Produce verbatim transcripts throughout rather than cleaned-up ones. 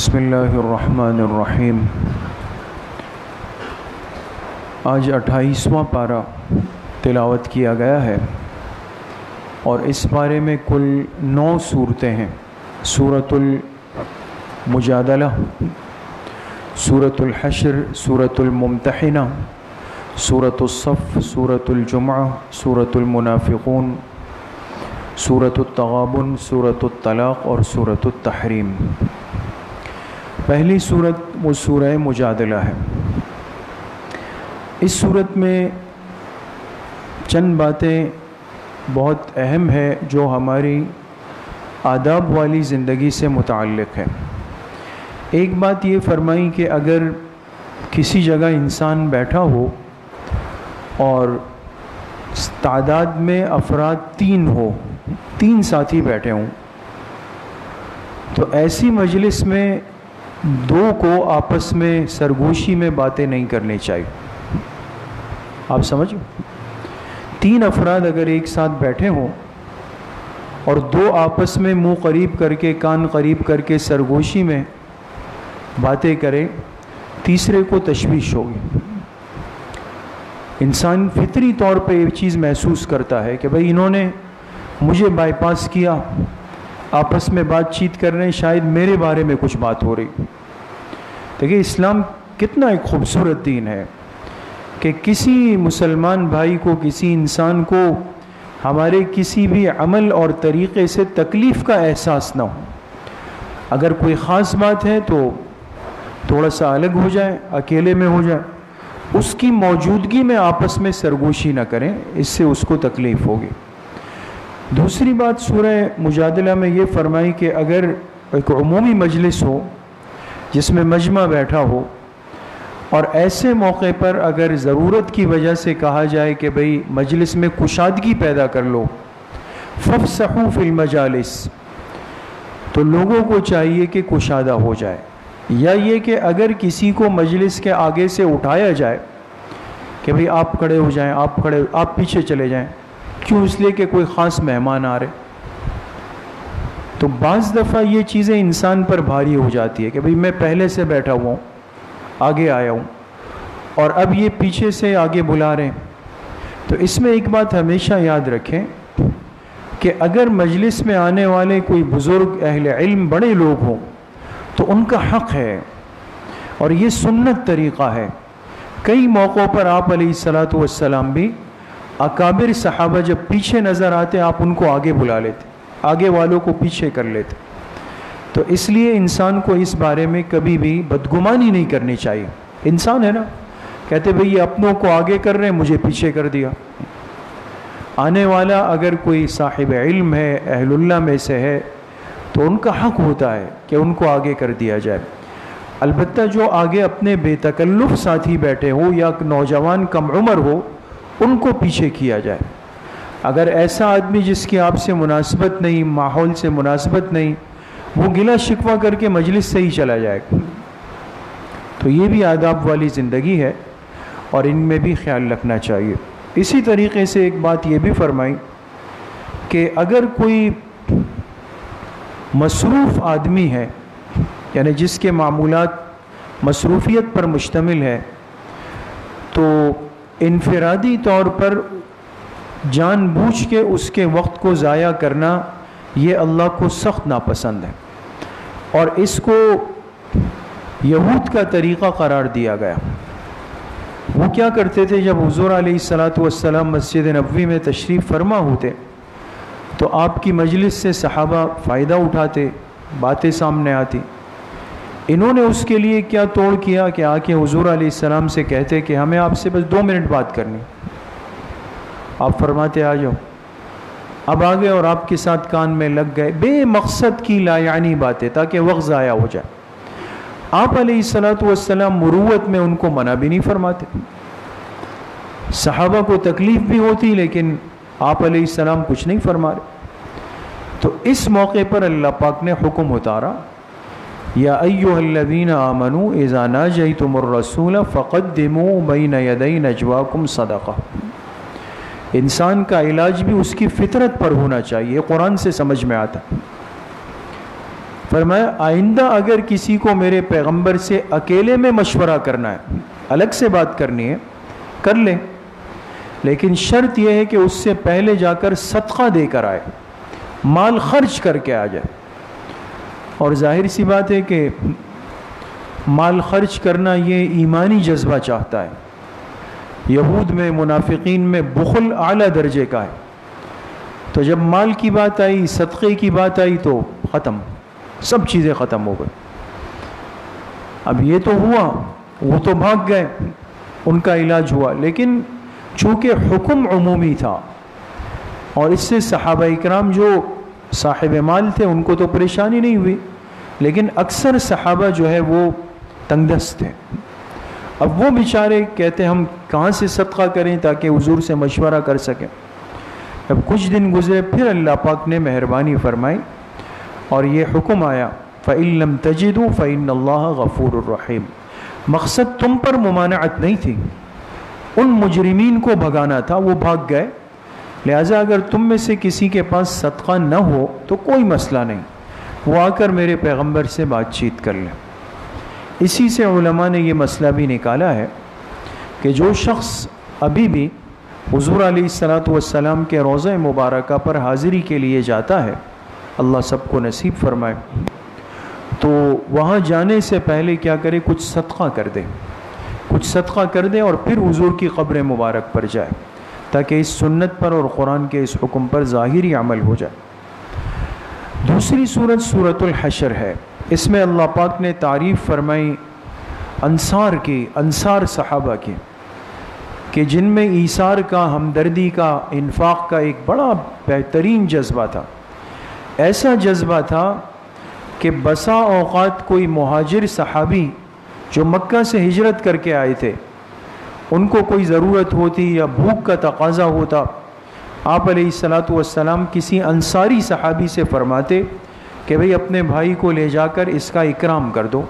بسم اللہ الرحمن الرحیم۔ آج اٹھائیسواں پارہ تلاوت کیا گیا ہے اور اس پارے میں کل نو صورتیں ہیں۔ سورۃ المجادلہ، سورۃ الحشر، سورۃ الممتحنہ، سورۃ الصف، سورۃ الجمعہ، سورۃ المنافقون، سورۃ التغابن، سورۃ الطلاق اور سورۃ التحریم۔ پہلی صورت وہ سورہ مجادلہ ہے۔ اس صورت میں چند باتیں بہت اہم ہے جو ہماری آداب والی زندگی سے متعلق ہے۔ ایک بات یہ فرمائی کہ اگر کسی جگہ انسان بیٹھا ہو اور تعداد میں افراد تین ہو، تین ساتھی بیٹھے ہوں، تو ایسی مجلس میں دو کو آپس میں سرگوشی میں باتیں نہیں کرنی چاہیے۔ آپ سمجھو، تین افراد اگر ایک ساتھ بیٹھے ہوں اور دو آپس میں منہ قریب کر کے، کان قریب کر کے سرگوشی میں باتیں کریں، تیسرے کو تشویش ہوگی۔ انسان فطری طور پہ یہ چیز محسوس کرتا ہے کہ بھئی انہوں نے مجھے بائی پاس کیا، آپس میں بات چیت کر رہے ہیں، شاید میرے بارے میں کچھ بات ہو رہی۔ دیکھیں اسلام کتنا ایک خوبصورت دین ہے کہ کسی مسلمان بھائی کو، کسی انسان کو ہمارے کسی بھی عمل اور طریقے سے تکلیف کا احساس نہ ہو۔ اگر کوئی خاص بات ہے تو تھوڑا سا الگ ہو جائے، اکیلے میں ہو جائے، اس کی موجودگی میں آپس میں سرگوشی نہ کریں، اس سے اس کو تکلیف ہوگی۔ دوسری بات سورہ مجادلہ میں یہ فرمائی کہ اگر ایک عمومی مجلس ہو جس میں مجمع بیٹھا ہو اور ایسے موقع پر اگر ضرورت کی وجہ سے کہا جائے کہ بھئی مجلس میں کشادگی پیدا کر لو، فافسحوا فی المجالس، تو لوگوں کو چاہیے کہ کشادہ ہو جائے۔ یا یہ کہ اگر کسی کو مجلس کے آگے سے اٹھایا جائے کہ بھئی آپ کھڑے ہو جائیں، آپ کھڑے آپ پیچھے چلے جائیں، کیوں؟ اس لیے کہ کوئی خاص مہمان آ رہے، تو بعض دفعہ یہ چیزیں انسان پر بھاری ہو جاتی ہے کہ بھئی میں پہلے سے بیٹھا ہوا ہوں، آگے آیا ہوں، اور اب یہ پیچھے سے آگے بلا رہے ہیں۔ تو اس میں ایک بات ہمیشہ یاد رکھیں کہ اگر مجلس میں آنے والے کوئی بزرگ اہل علم بڑے لوگ ہوں تو ان کا حق ہے، اور یہ سنت طریقہ ہے۔ کئی موقعوں پر آپ علیہ الصلاۃ والسلام بھی اکابر صحابہ جب پیچھے نظر آتے آپ ان کو آگے بلا لیتے، آگے والوں کو پیچھے کر لیتے۔ تو اس لیے انسان کو اس بارے میں کبھی بھی بدگمانی نہیں کرنی چاہیے۔ انسان ہے نا، کہتے بھئی یہ اپنوں کو آگے کر رہے ہیں، مجھے پیچھے کر دیا۔ آنے والا اگر کوئی صاحب علم ہے، اہل اللہ میں سے ہے، تو ان کا حق ہوتا ہے کہ ان کو آگے کر دیا جائے۔ البتہ جو آگے اپنے بے تکلف ساتھی بیٹھے ہو یا نوجوان کم عمر ہو، ان کو پیچھے کیا جائے۔ اگر ایسا آدمی جس کی آپ سے مناسبت نہیں، ماحول سے مناسبت نہیں، وہ گلہ شکوہ کر کے مجلس سے ہی چلا جائے گا، تو یہ بھی آداب والی زندگی ہے اور ان میں بھی خیال رکھنا چاہیے۔ اسی طریقے سے ایک بات یہ بھی فرمائی کہ اگر کوئی مصروف آدمی ہے، یعنی جس کے معمولات مصروفیت پر مشتمل ہے، تو انفرادی طور پر جان بوجھ کے اس کے وقت کو ضائع کرنا یہ اللہ کو سخت ناپسند ہے، اور اس کو یہود کا طریقہ قرار دیا گیا۔ وہ کیا کرتے تھے؟ جب حضور علیہ الصلاۃ والسلام مسجد نبوی میں تشریف فرما ہوتے تو آپ کی مجلس سے صحابہ فائدہ اٹھاتے، باتیں سامنے آتی۔ انہوں نے اس کے لیے کیا توڑ کیا کہ آ کے حضور علیہ السلام سے کہتے کہ ہمیں آپ سے بس دو منٹ بات کرنی۔ آپ فرماتے آ جاؤ۔ اب آگے اور آپ کے ساتھ کان میں لگ گئے بے مقصد کی لا یعنی باتیں تاکہ وقت ضائع ہو جائے۔ آپ علیہ الصلاۃ والسلام مروت میں ان کو منع بھی نہیں فرماتے، صحابہ کو تکلیف بھی ہوتی لیکن آپ علیہ السلام کچھ نہیں فرما رہے۔ تو اس موقع پر اللہ پاک نے حکم اتارا، یا ایھا الذین آمنوا اذا ناجیتم الرسول فقدموا بین یدی نجواکم صدقہ۔ انسان کا علاج بھی اس کی فطرت پر ہونا چاہیے، قرآن سے سمجھ میں آتا ہے۔ فرمایا آئندہ اگر کسی کو میرے پیغمبر سے اکیلے میں مشورہ کرنا ہے، الگ سے بات کرنی ہے، کر لے، لیکن شرط یہ ہے کہ اس سے پہلے جا کر صدقہ دے کر آئے، مال خرچ کر کے آ جائے۔ اور ظاہر سی بات ہے کہ مال خرچ کرنا یہ ایمانی جذبہ چاہتا ہے۔ یہود میں، منافقین میں بخل اعلیٰ درجے کا ہے، تو جب مال کی بات آئی، صدقے کی بات آئی تو ختم، سب چیزیں ختم ہو گئی۔ اب یہ تو ہوا، وہ تو بھاگ گئے، ان کا علاج ہوا، لیکن چونکہ حکم عمومی تھا اور اس سے صحابہ اکرام جو صاحب مال تھے ان کو تو پریشانی نہیں ہوئی، لیکن اکثر صحابہ جو ہے وہ تنگ دست تھے۔ اب وہ بیچارے کہتے ہم کہاں سے صدقہ کریں تاکہ حضور سے مشورہ کر سکیں۔ اب کچھ دن گزرے، پھر اللہ پاک نے مہربانی فرمائی اور یہ حکم آیا فَإِن لَمْ تَجِدُوا فَإِنَّ اللَّهَ غَفُورٌ رَحِيمٌ۔ مقصد تم پر ممانعت نہیں تھی، ان مجرمین کو بھگانا تھا، وہ بھاگ گئے، لہٰذا اگر تم میں سے کسی کے پاس صدقہ نہ ہو تو کوئی مسئلہ نہیں، وہ آ کر میرے پیغمبر سے بات چیت کر لیں۔ اسی سے علماء نے یہ مسئلہ بھی نکالا ہے کہ جو شخص ابھی بھی حضور علیہ الصلاۃ والسلام کے روضہ مبارکہ پر حاضری کے لیے جاتا ہے، اللہ سب کو نصیب فرمائے، تو وہاں جانے سے پہلے کیا کرے، کچھ صدقہ کر دے، کچھ صدقہ کر دے اور پھر حضور کی قبر مبارک پر جائے، تاکہ اس سنت پر اور قرآن کے اس حکم پر ظاہری عمل ہو جائے۔ دوسری صورت سورۃ الحشر ہے، اس میں اللہ پاک نے تعریف فرمائی انصار کی، انصار صحابہ کی، کہ جن میں ایثار کا، ہمدردی کا، انفاق کا ایک بڑا بہترین جذبہ تھا۔ ایسا جذبہ تھا کہ بسا اوقات کوئی مہاجر صحابی جو مکہ سے ہجرت کر کے آئے تھے، ان کو کوئی ضرورت ہوتی یا بھوک کا تقاضا ہوتا، آپ علیہ الصلاۃ والسلام کسی انصاری صحابی سے فرماتے کہ بھئی اپنے بھائی کو لے جا کر اس کا اکرام کر دو۔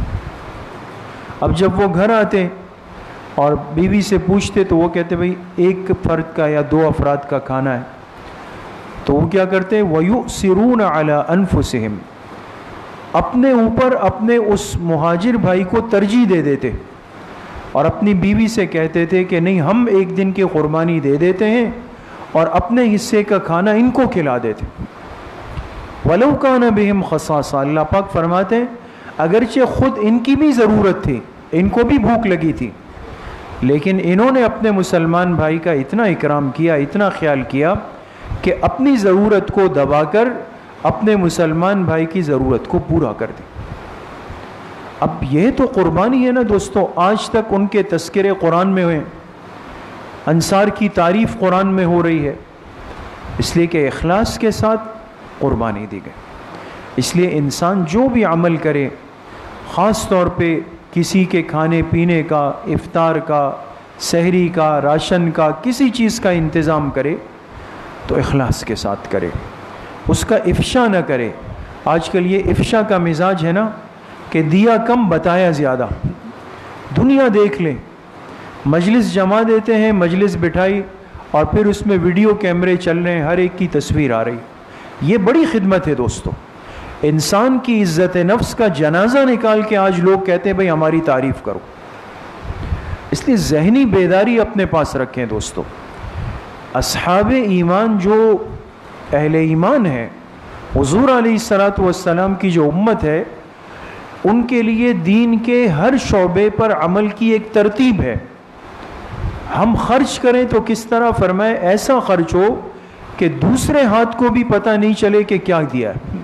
اب جب وہ گھر آتے اور بیوی سے پوچھتے تو وہ کہتے بھئی ایک فرد کا یا دو افراد کا کھانا ہے، تو وہ کیا کرتے وَيُؤْثِرُونَ عَلَىٰ أَنفُسِهِمْ، اپنے اوپر اپنے اس مہاجر بھائی کو ترجیح دے دیتے اور اپنی بیوی سے کہتے تھے کہ نہیں، ہم ایک دن کی قربانی دے دیتے ہیں اور اپنے حصے کا کھانا ان کو کھلا دیتے۔ وَلَوْ كَانَ بِهِمْ خَصَاصَةٌ، اللہ پاک فرماتے ہیں اگرچہ خود ان کی بھی ضرورت تھی، ان کو بھی بھوک لگی تھی، لیکن انہوں نے اپنے مسلمان بھائی کا اتنا اکرام کیا، اتنا خیال کیا کہ اپنی ضرورت کو دبا کر اپنے مسلمان بھائی کی ضرورت کو پورا کر دی۔ اب یہ تو قربانی ہے نا دوستو، آج تک ان کے تذکرے قرآن میں ہوئے، انصار کی تعریف قرآن میں ہو رہی ہے، اس لیے کہ اخلاص کے ساتھ قربانی دی گئی۔ اس لیے انسان جو بھی عمل کرے، خاص طور پہ کسی کے کھانے پینے کا، افطار کا، سحری کا، راشن کا، کسی چیز کا انتظام کرے تو اخلاص کے ساتھ کرے، اس کا افشا نہ کرے۔ آج کل یہ افشا کا مزاج ہے نا کہ دیا کم بتایا زیادہ، دنیا دیکھ لیں، مجلس جما دیتے ہیں، مجلس بٹھائی اور پھر اس میں ویڈیو کیمرے چل رہے ہیں، ہر ایک کی تصویر آ رہی۔ یہ بڑی خدمت ہے دوستو، انسان کی عزت نفس کا جنازہ نکال کے آج لوگ کہتے ہیں بھئی ہماری تعریف کرو۔ اس لیے ذہنی بیداری اپنے پاس رکھیں دوستو۔ اصحاب ایمان جو اہل ایمان ہیں، حضور علیہ الصلاۃ والسلام کی جو امت ہے، ان کے لیے دین کے ہر شعبے پر عمل کی ایک ترتیب ہے۔ ہم خرچ کریں تو کس طرح فرمائے ایسا خرچ ہو کہ دوسرے ہاتھ کو بھی پتہ نہیں چلے کہ کیا دیا ہے۔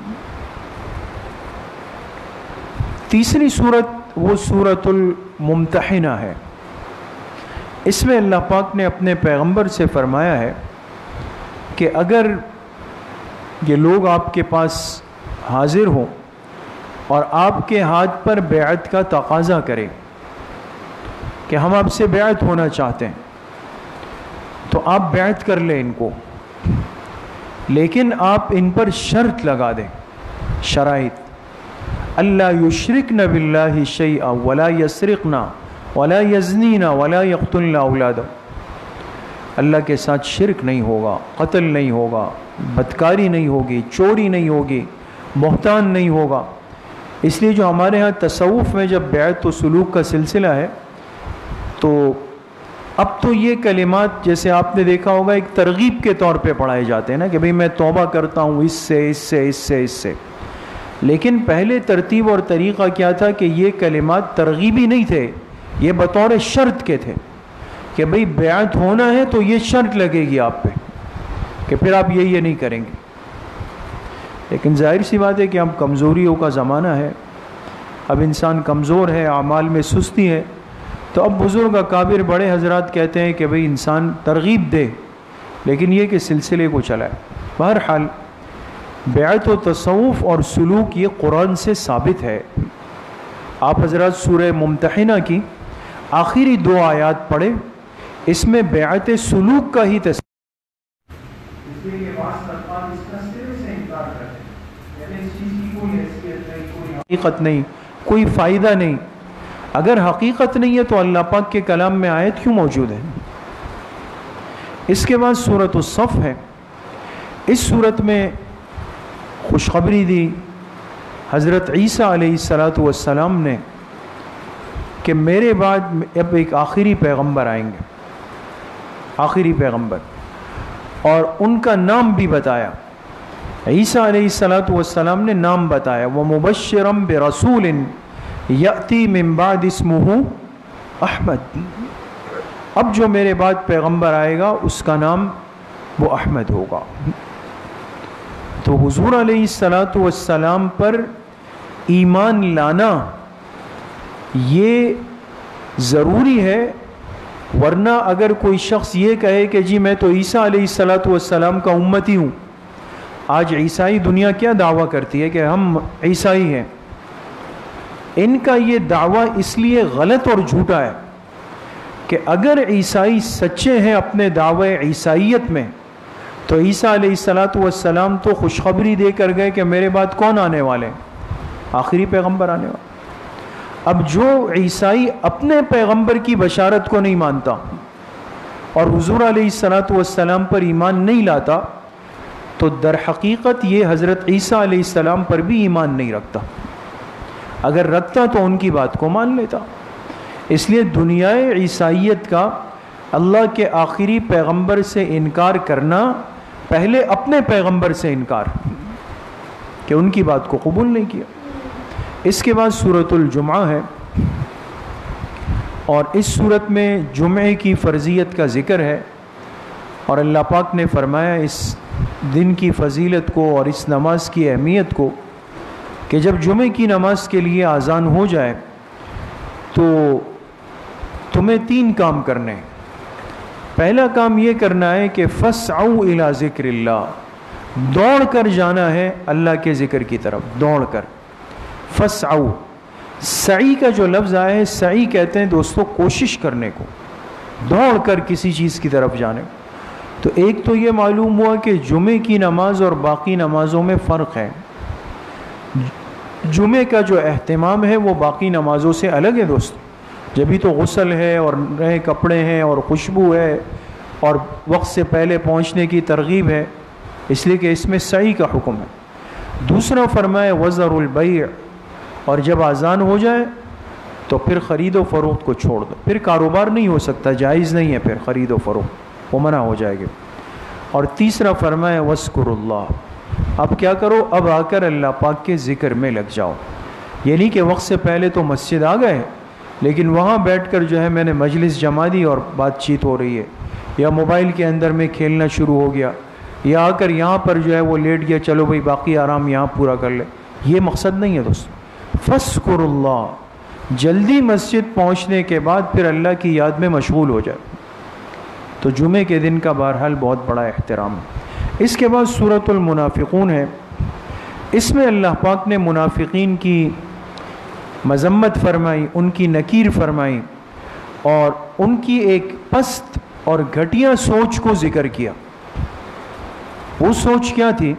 تیسری صورت وہ سورۃ الممتحنہ ہے، اس میں اللہ پاک نے اپنے پیغمبر سے فرمایا ہے کہ اگر یہ لوگ آپ کے پاس حاضر ہوں اور آپ کے ہاتھ پر بیعت کا تقاضا کریں کہ ہم آپ سے بیعت ہونا چاہتے ہیں، تو آپ بیعت کر لیں ان کو، لیکن آپ ان پر شرط لگا دیں، شرائط، اللہ یشرکن باللہ شیئا ولا یسرقن ولا یزنین ولا یقتلن اولادہ، اللہ کے ساتھ شرک نہیں ہوگا، قتل نہیں ہوگا، بدکاری نہیں ہوگی، چوری نہیں ہوگی، بہتان نہیں ہوگا، اس لیے جو ہمارے ہاں تصوف میں جب بیعت و سلوک کا سلسلہ ہے تو اب تو یہ کلمات جیسے آپ نے دیکھا ہوگا ایک ترغیب کے طور پہ پڑھائے جاتے ہیں نا کہ بھئی میں توبہ کرتا ہوں اس سے اس سے اس سے اس سے، لیکن پہلے ترتیب اور طریقہ کیا تھا کہ یہ کلمات ترغیبی نہیں تھے، یہ بطور شرط کے تھے کہ بھئی بیعت ہونا ہے تو یہ شرط لگے گی آپ پہ کہ پھر آپ یہ یہ نہیں کریں گے۔ لیکن ظاہر سی بات ہے کہ اب کمزوریوں کا زمانہ ہے، اب انسان کمزور ہے، اعمال میں سستی ہے، تو اب بزرگ اکابر بڑے حضرات کہتے ہیں کہ بھئی انسان ترغیب دے، لیکن یہ کہ سلسلے کو چلائے۔ بہرحال بیعت و تصوف اور سلوک یہ قرآن سے ثابت ہے۔ آپ حضرات سورہ ممتحنہ کی آخری دو آیات پڑھیں، اس میں بیعت سلوک کا ہی تصور حقیقت نہیں، کوئی فائدہ نہیں۔ اگر حقیقت نہیں ہے تو اللہ پاک کے کلام میں آیت کیوں موجود ہے؟ اس کے بعد سورۃ الصف ہے۔ اس سورت میں خوشخبری دی حضرت عیسیٰ علیہ الصلاۃ والسلام نے کہ میرے بعد اب ایک آخری پیغمبر آئیں گے، آخری پیغمبر، اور ان کا نام بھی بتایا۔ عیسیٰ علیہ الصلاۃ والسلام نے نام بتایا، وَمُبَشِّرًا بِرَسُولٍ یأتی من بعد اسمہ احمد، اب جو میرے بعد پیغمبر آئے گا اس کا نام وہ احمد ہوگا۔ تو حضور علیہ الصلاۃ والسلام پر ایمان لانا یہ ضروری ہے، ورنہ اگر کوئی شخص یہ کہے کہ جی میں تو عیسیٰ علیہ الصلاۃ والسلام کا امتی ہوں، آج عیسائی دنیا کیا دعویٰ کرتی ہے کہ ہم عیسائی ہیں، ان کا یہ دعویٰ اس لیے غلط اور جھوٹا ہے کہ اگر عیسائی سچے ہیں اپنے دعوے عیسائیت میں تو عیسیٰ علیہ الصلاۃ والسلام تو خوشخبری دے کر گئے کہ میرے بعد کون آنے والے ہیں؟ آخری پیغمبر آنے والے۔ اب جو عیسائی اپنے پیغمبر کی بشارت کو نہیں مانتا اور حضور علیہ الصلاۃ والسلام پر ایمان نہیں لاتا تو در حقیقت یہ حضرت عیسیٰ علیہ السلام پر بھی ایمان نہیں رکھتا، اگر رکھتا تو ان کی بات کو مان لیتا۔ اس لیے دنیائے عیسائیت کا اللہ کے آخری پیغمبر سے انکار کرنا، پہلے اپنے پیغمبر سے انکار کہ ان کی بات کو قبول نہیں کیا۔ اس کے بعد سورۃ الجمعہ ہے، اور اس سورت میں جمعے کی فرضیت کا ذکر ہے، اور اللہ پاک نے فرمایا اس دن کی فضیلت کو اور اس نماز کی اہمیت کو کہ جب جمعے کی نماز کے لیے اذان ہو جائے تو تمہیں تین کام کرنے ہیں۔ پہلا کام یہ کرنا ہے کہ فَاسْعَوْا إِلَىٰ ذِكْرِ اللَّهِ، دوڑ کر جانا ہے اللہ کے ذکر کی طرف، دوڑ کر۔ فَاسْعَوْا، سعی کا جو لفظ آیا ہے، سعی کہتے ہیں دوستو کوشش کرنے کو، دوڑ کر کسی چیز کی طرف جانے کو۔ تو ایک تو یہ معلوم ہوا کہ جمعے کی نماز اور باقی نمازوں میں فرق ہے۔ جمعے کا جو اہتمام ہے وہ باقی نمازوں سے الگ ہے دوست، جبھی تو غسل ہے اور نئے کپڑے ہیں اور خوشبو ہے اور وقت سے پہلے پہنچنے کی ترغیب ہے، اس لیے کہ اس میں سعی کا حکم ہے۔ دوسرا فرمائے وزر البیع، اور جب اذان ہو جائے تو پھر خرید و فروخت کو چھوڑ دو، پھر کاروبار نہیں ہو سکتا، جائز نہیں ہے پھر خرید و فروخت، وہ منع ہو جائے گی۔ اور تیسرا فرمائے وَاذْكُرُوا اللَّهَ، اب کیا کرو، اب آ کر اللہ پاک کے ذکر میں لگ جاؤ۔ یہ نہیں کہ وقت سے پہلے تو مسجد آ گئے لیکن وہاں بیٹھ کر جو ہے میں نے مجلس جما دی اور بات چیت ہو رہی ہے، یا موبائل کے اندر میں کھیلنا شروع ہو گیا، یا آ کر یہاں پر جو ہے وہ لیٹ گیا، چلو بھائی باقی آرام یہاں پورا کر لے، یہ مقصد نہیں ہے دوست۔ فَاذْكُرُوا اللَّهَ، جلدی مسجد پہنچنے کے بعد پھر اللہ کی یاد میں مشغول ہو جائے۔ تو جمعے کے دن کا بہرحال بہت بڑا احترام ہے۔ اس کے بعد سورۃ المنافقون ہے، اس میں اللہ پاک نے منافقین کی مذمت فرمائی، ان کی نکیر فرمائی، اور ان کی ایک پست اور گھٹیا سوچ کو ذکر کیا۔ وہ سوچ کیا تھی؟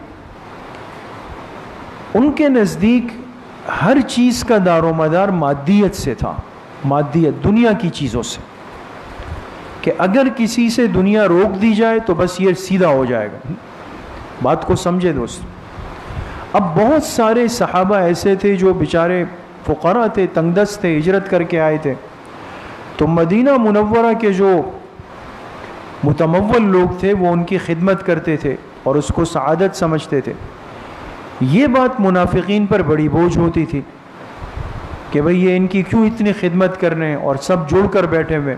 ان کے نزدیک ہر چیز کا دار و مدار مادیت سے تھا، مادیت، دنیا کی چیزوں سے، کہ اگر کسی سے دنیا روک دی جائے تو بس یہ سیدھا ہو جائے گا۔ بات کو سمجھے دوست، اب بہت سارے صحابہ ایسے تھے جو بیچارے فقراء تھے، تنگ دست تھے، ہجرت کر کے آئے تھے، تو مدینہ منورہ کے جو متمول لوگ تھے وہ ان کی خدمت کرتے تھے اور اس کو سعادت سمجھتے تھے۔ یہ بات منافقین پر بڑی بوجھ ہوتی تھی کہ بھئی یہ ان کی کیوں اتنی خدمت کر رہے ہیں اور سب جڑ کر بیٹھے ہوئے۔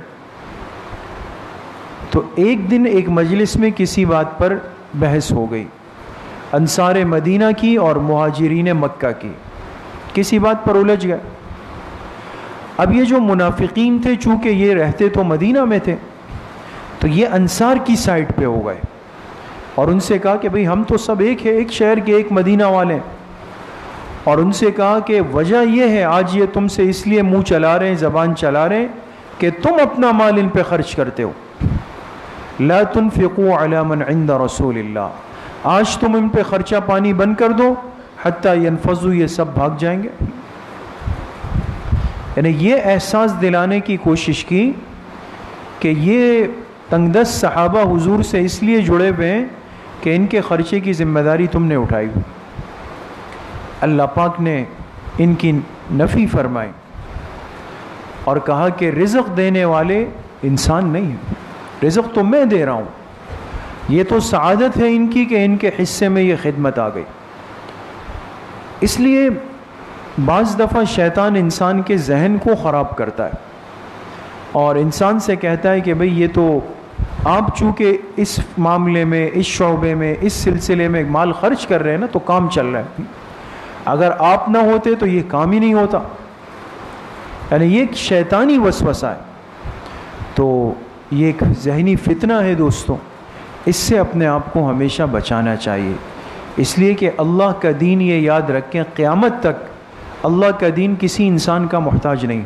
تو ایک دن ایک مجلس میں کسی بات پر بحث ہو گئی، انصار مدینہ کی اور مہاجرین مکہ کی، کسی بات پر الجھ گئے۔ اب یہ جو منافقین تھے چونکہ یہ رہتے تو مدینہ میں تھے، تو یہ انصار کی سائڈ پہ ہو گئے اور ان سے کہا کہ بھئی ہم تو سب ایک ہے، ایک شہر کے، ایک مدینہ والے ہیں، اور ان سے کہا کہ وجہ یہ ہے آج یہ تم سے اس لیے منہ چلا رہے ہیں، زبان چلا رہے ہیں کہ تم اپنا مال ان پہ خرچ کرتے ہو۔ لا تنفقوا علی من عند رسول اللہ، آج تم ان پہ خرچہ پانی بند کر دو حتیٰ ینفضوا، یہ سب بھاگ جائیں گے۔ یعنی یہ احساس دلانے کی کوشش کی کہ یہ تنگ دست صحابہ حضور سے اس لیے جڑے ہوئے ہیں کہ ان کے خرچے کی ذمہ داری تم نے اٹھائی۔ اللہ پاک نے ان کی نفی فرمائی اور کہا کہ رزق دینے والے انسان نہیں ہیں، رزق تو میں دے رہا ہوں، یہ تو سعادت ہے ان کی کہ ان کے حصے میں یہ خدمت آ گئی۔ اس لیے بعض دفعہ شیطان انسان کے ذہن کو خراب کرتا ہے اور انسان سے کہتا ہے کہ بھئی یہ تو آپ چونکہ اس معاملے میں، اس شعبے میں، اس سلسلے میں مال خرچ کر رہے ہیں نا تو کام چل رہا ہے، اگر آپ نہ ہوتے تو یہ کام ہی نہیں ہوتا۔ یعنی یہ ایک شیطانی وسوسہ ہے، تو یہ ایک ذہنی فتنہ ہے دوستوں، اس سے اپنے آپ کو ہمیشہ بچانا چاہیے، اس لیے کہ اللہ کا دین، یہ یاد رکھیں قیامت تک اللہ کا دین کسی انسان کا محتاج نہیں۔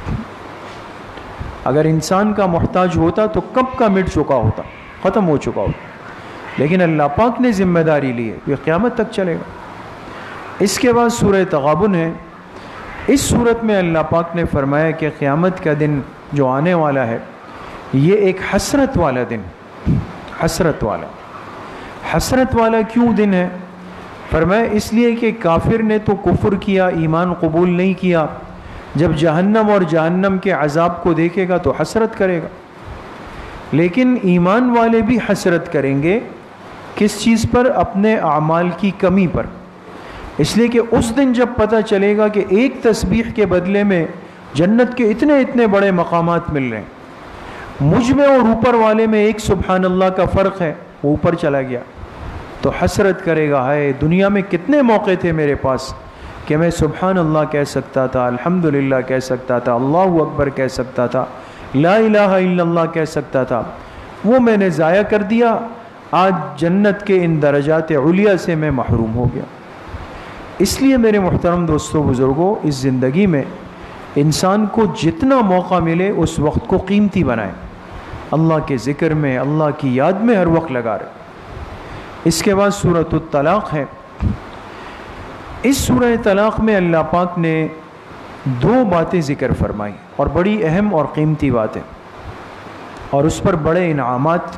اگر انسان کا محتاج ہوتا تو کب کا مٹ چکا ہوتا، ختم ہو چکا ہوتا، لیکن اللہ پاک نے ذمہ داری لی ہے، یہ قیامت تک چلے گا۔ اس کے بعد سورہ تغابن ہے۔ اس صورت میں اللہ پاک نے فرمایا کہ قیامت کا دن جو آنے والا ہے یہ ایک حسرت والا دن، حسرت والا حسرت والا کیوں دن ہے؟ فرمایا اس لیے کہ کافر نے تو کفر کیا، ایمان قبول نہیں کیا، جب جہنم اور جہنم کے عذاب کو دیکھے گا تو حسرت کرے گا، لیکن ایمان والے بھی حسرت کریں گے کس چیز پر؟ اپنے اعمال کی کمی پر، اس لیے کہ اس دن جب پتہ چلے گا کہ ایک تسبیح کے بدلے میں جنت کے اتنے اتنے بڑے مقامات مل رہے ہیں، مجھ میں اور اوپر والے میں ایک سبحان اللہ کا فرق ہے، وہ اوپر چلا گیا، تو حسرت کرے گا، ہائے دنیا میں کتنے موقع تھے میرے پاس کہ میں سبحان اللہ کہہ سکتا تھا، الحمدللہ کہہ سکتا تھا، اللہ اکبر کہہ سکتا تھا، لا الہ الا اللہ کہہ سکتا تھا، وہ میں نے ضائع کر دیا، آج جنت کے ان درجات علیہ سے میں محروم ہو گیا۔ اس لیے میرے محترم دوستوں، بزرگوں، اس زندگی میں انسان کو جتنا موقع ملے اس وقت کو قیمتی بنائیں، اللہ کے ذکر میں، اللہ کی یاد میں ہر وقت لگا رہے۔ اس کے بعد سورۃ الطلاق ہے۔ اس سورہ طلاق میں اللہ پاک نے دو باتیں ذکر فرمائی اور بڑی اہم اور قیمتی باتیں، اور اس پر بڑے انعامات۔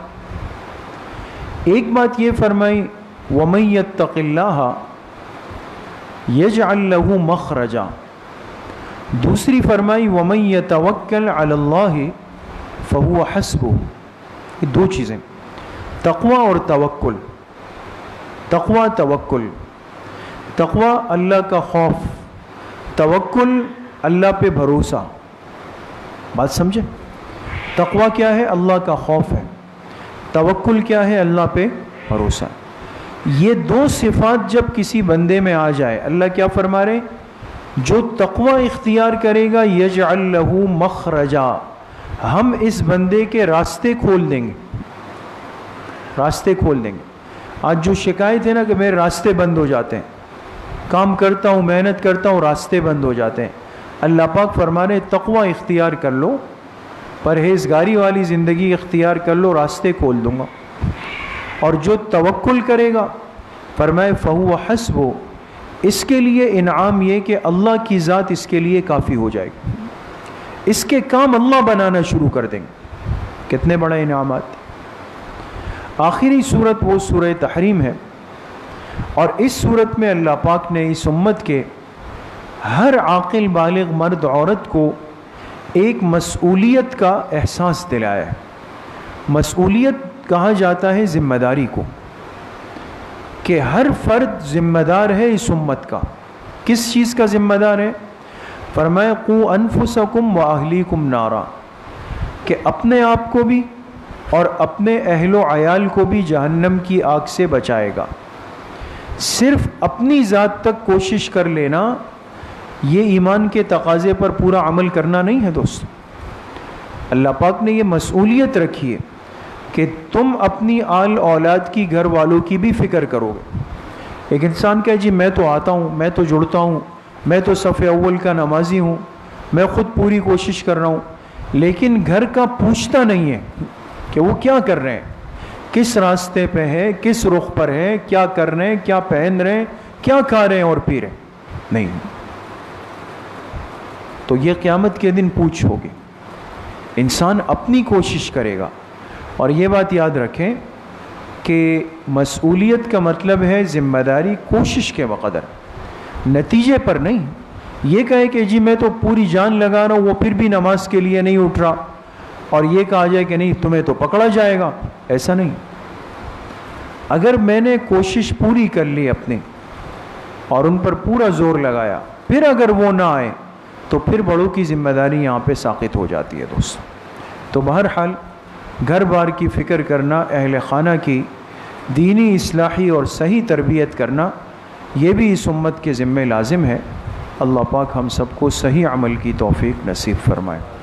ایک بات یہ فرمائی وَمَن يَتَّقِ اللَّهَ يَجْعَل لَّهُ مَخْرَجًا، دوسری فرمائی وَمَن يَتَوَكَّلْ عَلَى اللَّهِ فَهُوَ حَسْبُهُ۔ یہ دو چیزیں، تقوی اور توکل۔ تقوی توکل، تقوی اللہ کا خوف، توکل اللہ پہ بھروسہ۔ بات سمجھے؟ تقوی کیا ہے؟ اللہ کا خوف ہے، توکل کیا ہے؟ اللہ پہ بھروسہ۔ یہ دو صفات جب کسی بندے میں آ جائے، اللہ کیا فرما رہے؟ جو تقوی اختیار کرے گا یجعل لہ مخرجا، ہم اس بندے کے راستے کھول دیں گے، راستے کھول دیں گے۔ آج جو شکایت ہے نا کہ میرے راستے بند ہو جاتے ہیں، کام کرتا ہوں، محنت کرتا ہوں، راستے بند ہو جاتے ہیں، اللہ پاک فرما رہے تقوی اختیار کر لو، پرہیزگاری والی زندگی اختیار کر لو، راستے کھول دوں گا۔ اور جو توکل کرے گا فرمائے فہو حسبہ، اس کے لیے انعام یہ کہ اللہ کی ذات اس کے لیے کافی ہو جائے گی، اس کے کام اللہ بنانا شروع کر دیں گے۔ کتنے بڑے انعامات۔ آخری صورت وہ سورہ تحریم ہے۔ اور اس صورت میں اللہ پاک نے اس امت کے ہر عاقل بالغ مرد عورت کو ایک مسئولیت کا احساس دلایا ہے۔ مسئولیت کہا جاتا ہے ذمہ داری کو، کہ ہر فرد ذمہ دار ہے اس امت کا۔ کس چیز کا ذمہ دار ہے؟ فرمایا قو انفسکم و اہلیکم نارا، کہ اپنے آپ کو بھی اور اپنے اہل و عیال کو بھی جہنم کی آگ سے بچائے گا۔ صرف اپنی ذات تک کوشش کر لینا یہ ایمان کے تقاضے پر پورا عمل کرنا نہیں ہے دوست۔ اللہ پاک نے یہ مسئولیت رکھی ہے کہ تم اپنی آل اولاد کی، گھر والوں کی بھی فکر کرو گے۔ ایک انسان کہے جی میں تو آتا ہوں، میں تو جڑتا ہوں، میں تو صف اول کا نمازی ہوں، میں خود پوری کوشش کر رہا ہوں، لیکن گھر کا پوچھتا نہیں ہے کہ وہ کیا کر رہے ہیں، کس راستے پہ ہے، کس رخ پر ہے، کیا کر رہے ہیں، کیا پہن رہے ہیں، کیا کھا رہے ہیں اور پی رہے ہیں، نہیں۔ تو یہ قیامت کے دن پوچھ ہوگی۔ انسان اپنی کوشش کرے گا، اور یہ بات یاد رکھیں کہ مسئولیت کا مطلب ہے ذمہ داری کوشش کے بقدر، نتیجے پر نہیں۔ یہ کہے کہ جی میں تو پوری جان لگا رہا ہوں، وہ پھر بھی نماز کے لیے نہیں اٹھ رہا، اور یہ کہا جائے کہ نہیں تمہیں تو پکڑا جائے گا، ایسا نہیں۔ اگر میں نے کوشش پوری کر لی اپنی اور ان پر پورا زور لگایا، پھر اگر وہ نہ آئے تو پھر بڑوں کی ذمہ داری یہاں پہ ساقط ہو جاتی ہے دوست۔ تو بہرحال گھر بار کی فکر کرنا، اہل خانہ کی دینی اصلاحی اور صحیح تربیت کرنا، یہ بھی اس امت کے ذمہ لازم ہے۔ اللہ پاک ہم سب کو صحیح عمل کی توفیق نصیب فرمائے۔